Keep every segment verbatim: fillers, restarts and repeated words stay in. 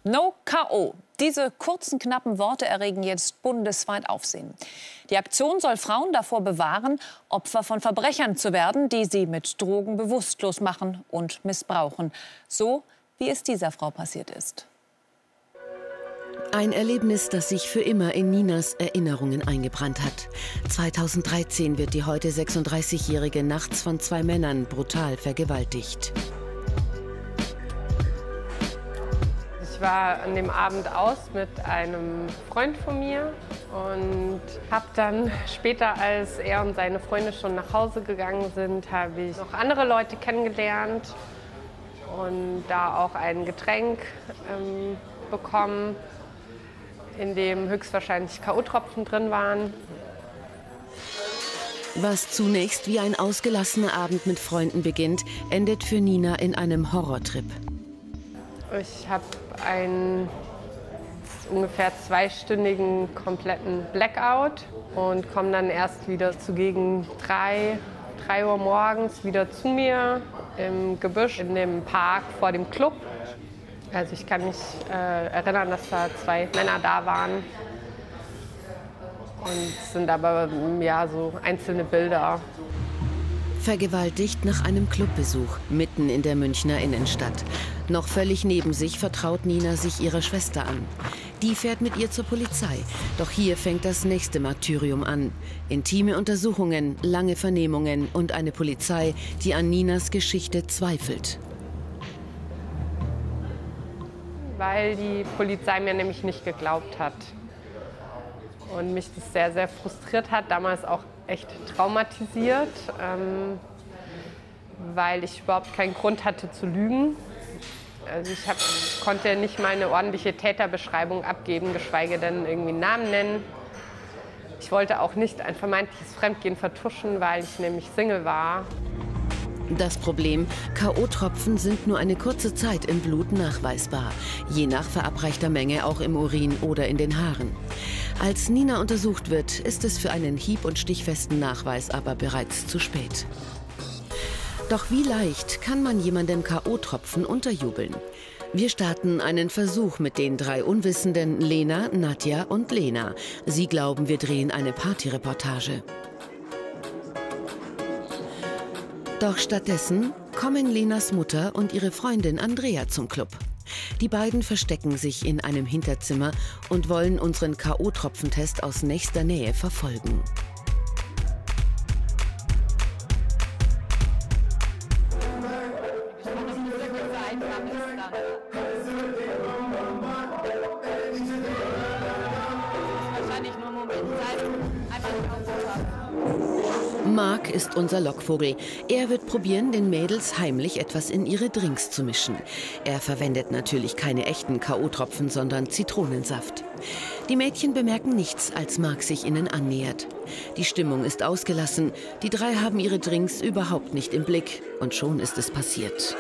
No K O. Diese kurzen, knappen Worte erregen jetzt bundesweit Aufsehen. Die Aktion soll Frauen davor bewahren, Opfer von Verbrechern zu werden, die sie mit Drogen bewusstlos machen und missbrauchen. So, wie es dieser Frau passiert ist. Ein Erlebnis, das sich für immer in Ninas Erinnerungen eingebrannt hat. zweitausenddreizehn wird die heute sechsunddreißigjährige nachts von zwei Männern brutal vergewaltigt. Ich war an dem Abend aus mit einem Freund von mir und habe dann später, als er und seine Freunde schon nach Hause gegangen sind, habe ich noch andere Leute kennengelernt und da auch ein Getränk ähm, bekommen, in dem höchstwahrscheinlich K O-Tropfen drin waren. Was zunächst wie ein ausgelassener Abend mit Freunden beginnt, endet für Nina in einem Horrortrip. Ich habe einen ungefähr zweistündigen kompletten Blackout und komme dann erst wieder zu gegen drei, drei Uhr morgens wieder zu mir im Gebüsch in dem Park vor dem Club. Also ich kann mich äh, erinnern, dass da zwei Männer da waren. Und es sind aber ja, so einzelne Bilder. Vergewaltigt nach einem Clubbesuch mitten in der Münchner Innenstadt. Noch völlig neben sich vertraut Nina sich ihrer Schwester an. Die fährt mit ihr zur Polizei. Doch hier fängt das nächste Martyrium an. Intime Untersuchungen, lange Vernehmungen und eine Polizei, die an Ninas Geschichte zweifelt. Weil die Polizei mir nämlich nicht geglaubt hat. Und mich das sehr, sehr frustriert hat, damals auch echt traumatisiert, ähm, weil ich überhaupt keinen Grund hatte zu lügen. Also ich hab, konnte nicht mal eine ordentliche Täterbeschreibung abgeben, geschweige denn irgendwie einen Namen nennen. Ich wollte auch nicht ein vermeintliches Fremdgehen vertuschen, weil ich nämlich Single war. Das Problem, K O-Tropfen sind nur eine kurze Zeit im Blut nachweisbar. Je nach verabreichter Menge auch im Urin oder in den Haaren. Als Nina untersucht wird, ist es für einen hieb- und stichfesten Nachweis aber bereits zu spät. Doch wie leicht kann man jemandem K O-Tropfen unterjubeln? Wir starten einen Versuch mit den drei Unwissenden Lena, Nadja und Lena. Sie glauben, wir drehen eine Partyreportage. Doch stattdessen kommen Lenas Mutter und ihre Freundin Andrea zum Club. Die beiden verstecken sich in einem Hinterzimmer und wollen unseren K O-Tropfentest aus nächster Nähe verfolgen. Marc ist unser Lockvogel. Er wird probieren, den Mädels heimlich etwas in ihre Drinks zu mischen. Er verwendet natürlich keine echten K O-Tropfen, sondern Zitronensaft. Die Mädchen bemerken nichts, als Marc sich ihnen annähert. Die Stimmung ist ausgelassen. Die drei haben ihre Drinks überhaupt nicht im Blick. Und schon ist es passiert.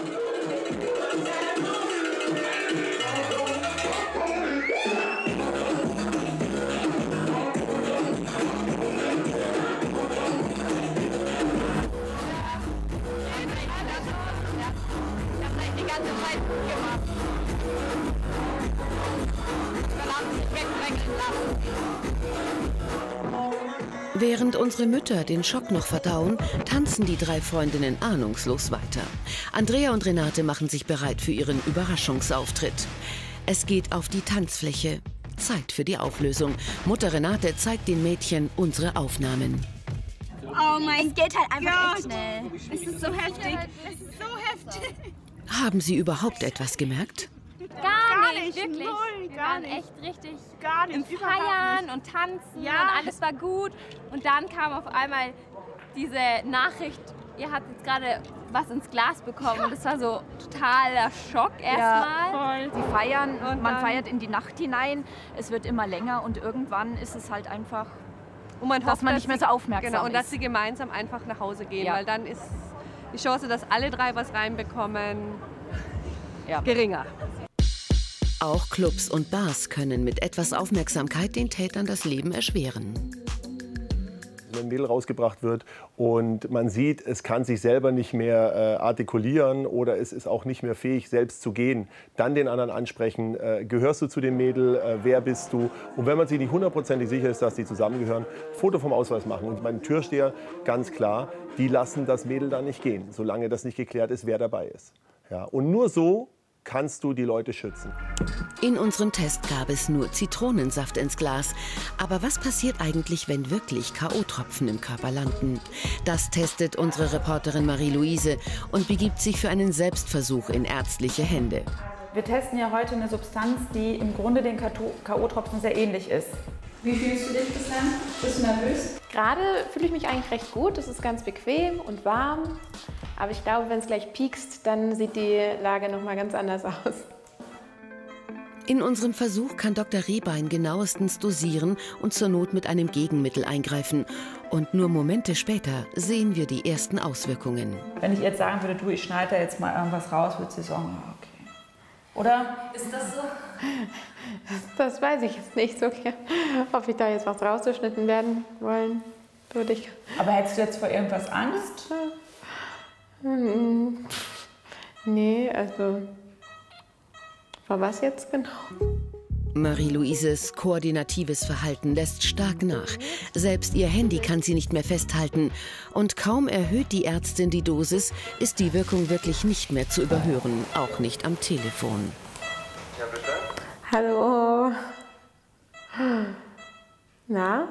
Während unsere Mütter den Schock noch verdauen, tanzen die drei Freundinnen ahnungslos weiter. Andrea und Renate machen sich bereit für ihren Überraschungsauftritt. Es geht auf die Tanzfläche. Zeit für die Auflösung. Mutter Renate zeigt den Mädchen unsere Aufnahmen. Oh mein Gott, es geht halt einfach echt schnell. Es ist so heftig. Es ist so heftig. Haben Sie überhaupt etwas gemerkt? Gar, Gar nicht, nicht, wirklich. null, Wir gar waren nicht. echt richtig Gar nicht, im überhaupt Feiern nicht. und Tanzen Ja. und alles war gut. Und dann kam auf einmal diese Nachricht, ihr habt jetzt gerade was ins Glas bekommen. Und das war so totaler Schock erstmal. Voll. Sie feiern, Und man dann- feiert in die Nacht hinein, es wird immer länger und irgendwann ist es halt einfach, Und man dass hofft, man nicht mehr sie- so aufmerksam genau, und dass ist. sie gemeinsam einfach nach Hause gehen, Ja. weil dann ist die Chance, dass alle drei was reinbekommen, Ja. geringer. Auch Clubs und Bars können mit etwas Aufmerksamkeit den Tätern das Leben erschweren. wenn ein Mädel rausgebracht wird und man sieht, es kann sich selber nicht mehr äh, artikulieren oder es ist auch nicht mehr fähig, selbst zu gehen, dann den anderen ansprechen, äh, gehörst du zu dem Mädel, äh, wer bist du? Und wenn man sich nicht hundertprozentig sicher ist, dass die zusammengehören, Foto vom Ausweis machen. Und mein Türsteher, ganz klar, die lassen das Mädel dann nicht gehen, solange das nicht geklärt ist, wer dabei ist. Ja, und nur so kannst du die Leute schützen. In unserem Test gab es nur Zitronensaft ins Glas. Aber was passiert eigentlich, wenn wirklich K O-Tropfen im Körper landen? Das testet unsere Reporterin Marie-Louise und begibt sich für einen Selbstversuch in ärztliche Hände. Wir testen ja heute eine Substanz, die im Grunde den K O-Tropfen sehr ähnlich ist. Wie fühlst du dich bislang? Bist du nervös? Gerade fühle ich mich eigentlich recht gut. Es ist ganz bequem und warm. Aber ich glaube, wenn es gleich piekst, dann sieht die Lage noch mal ganz anders aus. In unserem Versuch kann Doktor Rehbein genauestens dosieren und zur Not mit einem Gegenmittel eingreifen. Und nur Momente später sehen wir die ersten Auswirkungen. Wenn ich jetzt sagen würde, du, ich schneide da jetzt mal irgendwas raus, würde sie sagen, okay. Oder? Ist das so? Das weiß ich jetzt nicht so gern, ob ich da jetzt was rausgeschnitten werden wollen würde. Ich. Aber hättest du jetzt vor irgendwas Angst? Nee, also vor was jetzt genau? Marie-Louises koordinatives Verhalten lässt stark nach. Selbst ihr Handy kann sie nicht mehr festhalten. Und kaum erhöht die Ärztin die Dosis, ist die Wirkung wirklich nicht mehr zu überhören, auch nicht am Telefon. Ja, bitte? Hallo. Na?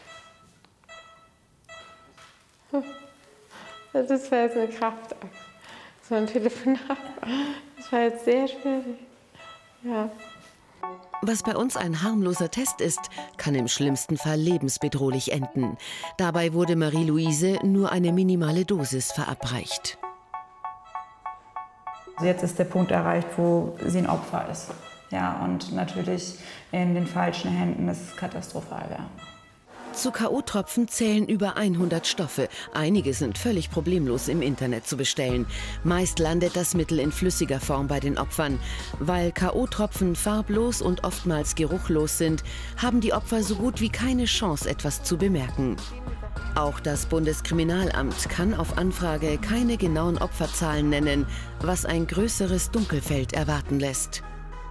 Das ist jetzt eine Kraft. So ein Telefonat. Das war jetzt sehr schwierig. Ja. Was bei uns ein harmloser Test ist, kann im schlimmsten Fall lebensbedrohlich enden. Dabei wurde Marie-Louise nur eine minimale Dosis verabreicht. Jetzt ist der Punkt erreicht, wo sie ein Opfer ist. Ja, und natürlich in den falschen Händen es katastrophal wäre. Zu K O-Tropfen zählen über hundert Stoffe. Einige sind völlig problemlos im Internet zu bestellen. Meist landet das Mittel in flüssiger Form bei den Opfern. Weil K O-Tropfen farblos und oftmals geruchlos sind, haben die Opfer so gut wie keine Chance, etwas zu bemerken. Auch das Bundeskriminalamt kann auf Anfrage keine genauen Opferzahlen nennen, was ein größeres Dunkelfeld erwarten lässt.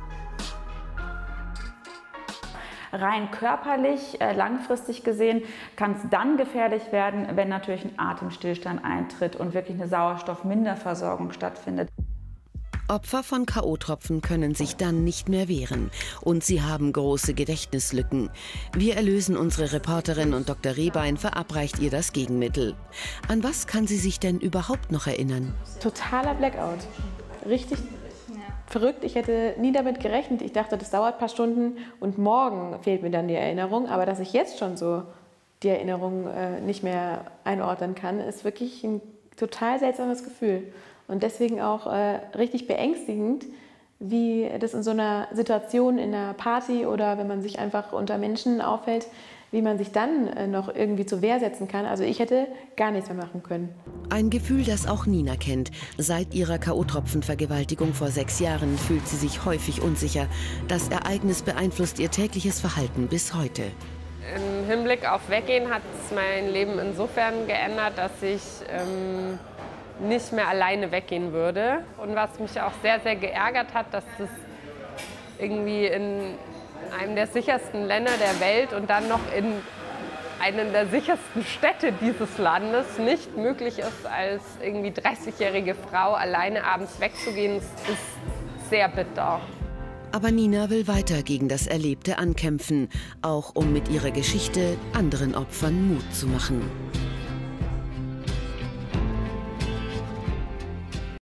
Rein körperlich, äh, langfristig gesehen, kann es dann gefährlich werden, wenn natürlich ein Atemstillstand eintritt und wirklich eine Sauerstoffminderversorgung stattfindet. Opfer von K O-Tropfen können sich dann nicht mehr wehren und sie haben große Gedächtnislücken. Wir erlösen unsere Reporterin und Doktor Rehbein verabreicht ihr das Gegenmittel. An was kann sie sich denn überhaupt noch erinnern? Totaler Blackout. Richtig verrückt. Ich hätte nie damit gerechnet. Ich dachte, das dauert ein paar Stunden und morgen fehlt mir dann die Erinnerung. Aber dass ich jetzt schon so die Erinnerung äh, nicht mehr einordnen kann, ist wirklich ein total seltsames Gefühl. Und deswegen auch äh, richtig beängstigend, wie das in so einer Situation, in einer Party oder wenn man sich einfach unter Menschen aufhält, wie man sich dann äh, noch irgendwie zur Wehr setzen kann. Also ich hätte gar nichts mehr machen können. Ein Gefühl, das auch Nina kennt. Seit ihrer K O-Tropfen-Vergewaltigung vor sechs Jahren fühlt sie sich häufig unsicher. Das Ereignis beeinflusst ihr tägliches Verhalten bis heute. Im Hinblick auf Weggehen hat es mein Leben insofern geändert, dass ich ähm, nicht mehr alleine weggehen würde. Und was mich auch sehr, sehr geärgert hat, dass das irgendwie in einem der sichersten Länder der Welt und dann noch in einer der sichersten Städte dieses Landes nicht möglich ist, als irgendwie dreißigjährige Frau alleine abends wegzugehen, ist sehr bitter. Aber Nina will weiter gegen das Erlebte ankämpfen, auch um mit ihrer Geschichte anderen Opfern Mut zu machen.